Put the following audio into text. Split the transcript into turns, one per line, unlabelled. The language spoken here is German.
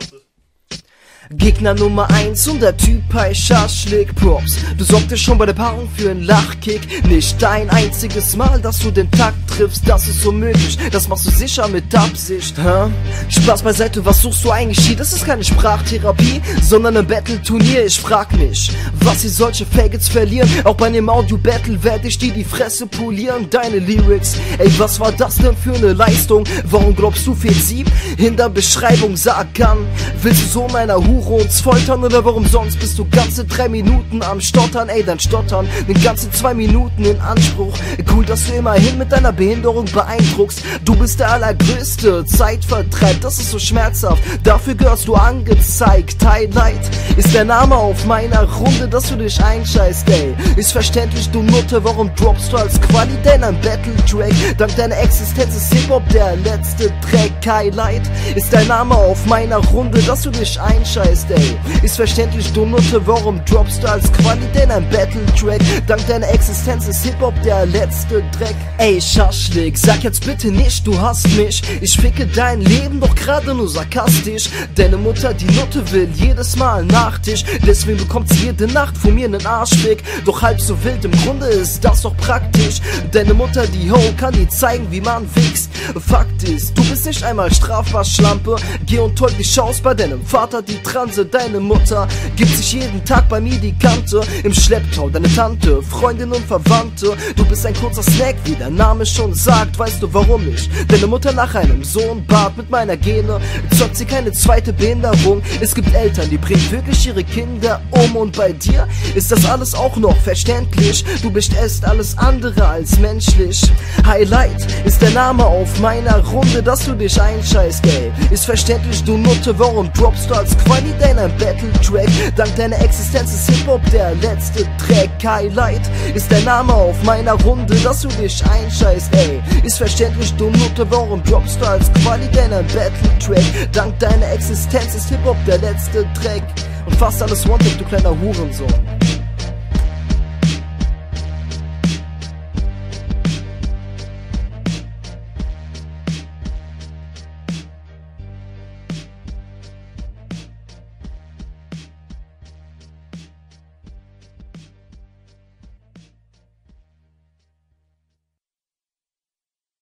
Gegner Nummer 1 und der Typ heißt Schaschlik. Props, du sorgtest schon bei der Paarung für einen Lachkick. Nicht dein einziges Mal, dass du den Takt triffst, das ist unmöglich. Das machst du sicher mit Absicht, hä? Spaß beiseite, was suchst du eigentlich hier? Das ist keine Sprachtherapie, sondern ein Battle-Turnier. Ich frag mich, was hier solche Faggots verlieren. Auch bei einem Audio-Battle werde ich dir die Fresse polieren. Deine Lyrics, ey, was war das denn für eine Leistung? Warum glaubst du, fehlt sie in der Beschreibung? Sag an, willst du so meiner Hure uns foltern oder warum sonst bist du ganze 3 Minuten am Stottern? Ey, dein Stottern, den ganzen 2 Minuten in Anspruch. Cool, dass du immerhin mit deiner Behinderung beeindruckst. Du bist der allergrößte Zeitvertreib, das ist so schmerzhaft. Dafür gehörst du angezeigt. Highlight ist der Name auf meiner Runde, dass du dich einscheißt, ey. Ist verständlich, du Nutte, warum droppst du als Quali denn ein Battle-Track? Dank deiner Existenz ist Hip-Hop der letzte Dreck. Highlight ist der Name auf meiner Runde, dass du dich einscheißt, ey. Ist verständlich, du Nutte, warum droppst du als Quali denn ein Battle-Track? Dank deiner Existenz ist Hip-Hop der letzte Dreck. Ey, Schaschlik, sag jetzt bitte nicht, du hasst mich. Ich ficke dein Leben doch gerade nur sarkastisch. Deine Mutter, die Nutte, will jedes Mal nach dich. Deswegen bekommt sie jede Nacht von mir nen Arschfick. Doch halb so wild, im Grunde ist das doch praktisch. Deine Mutter, die Ho, kann dir zeigen, wie man wichst. Fakt ist, du bist nicht einmal strafbar, Schlampe. Geh und toll dich aus bei deinem Vater, die Transe. Deine Mutter gibt sich jeden Tag bei mir die Kante. Im Schlepptau, deine Tante, Freundin und Verwandte. Du bist ein kurzer Snack, wie der Name schon sagt. Weißt du, warum ich deine Mutter nach einem Sohn bat? Mit meiner Gene zockt sie keine zweite Behinderung. Es gibt Eltern, die bringen wirklich ihre Kinder um. Und bei dir ist das alles auch noch verständlich. Du bist erst alles andere als menschlich. Highlight ist der Name auf meiner Runde, dass du dich einscheißt, ey. Ist verständlich, du Nutte, warum droppst du als Quali denn ein Battle-Track? Dank deiner Existenz ist Hip-Hop der letzte Dreck. Highlight ist der Name auf meiner Runde, dass du dich einscheißt, ey. Ist verständlich, du Nutte, warum droppst du als Quali denn ein Battle-Track? Dank deiner Existenz ist Hip-Hop der letzte Dreck. Und fast alles One-Take, du kleiner Hurensohn.